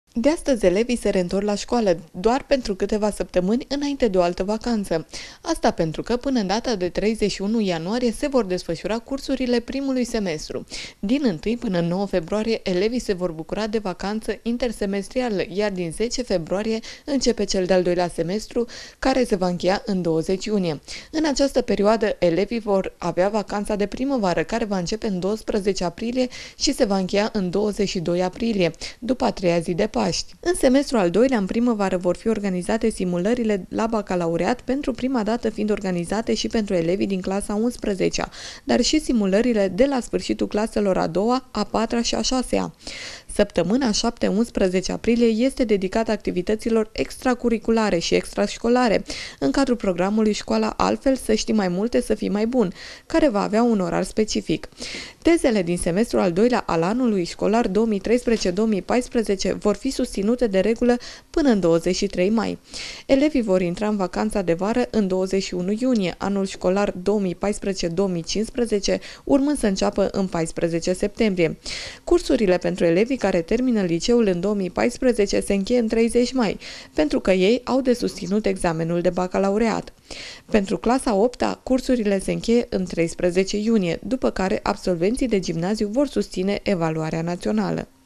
De astăzi, elevii se reîntorc la școală doar pentru câteva săptămâni înainte de o altă vacanță. Asta pentru că până în data de 31 ianuarie se vor desfășura cursurile primului semestru. Din 1 până în 9 februarie, elevii se vor bucura de vacanță intersemestrială, iar din 10 februarie începe cel de-al doilea semestru, care se va încheia în 20 iunie. În această perioadă, elevii vor avea vacanța de primăvară, care va începe în 12 aprilie și se va încheia în 22 aprilie, după a treia zi de Paști. În semestrul al doilea, în primăvară, vor fi organizate simulările la bacalaureat, pentru prima dată fiind organizate și pentru elevii din clasa 11-a, dar și simulările de la sfârșitul claselor a doua, a patra și a șasea. Săptămâna 7-11 aprilie este dedicată activităților extracurriculare și extrașcolare, în cadrul programului Școala Altfel, să știi mai multe, să fii mai bun, care va avea un orar specific. Tezele din semestrul al doilea al anului școlar 2013-2014 vor fi susținute de regulă până în 23 mai. Elevii vor intra în vacanța de vară în 21 iunie, anul școlar 2014-2015, urmând să înceapă în 14 septembrie. Cursurile pentru elevii care termină liceul în 2014 se încheie în 30 mai, pentru că ei au de susținut examenul de bacalaureat. Pentru clasa 8-a, cursurile se încheie în 13 iunie, după care absolvenții de gimnaziu vor susține evaluarea națională.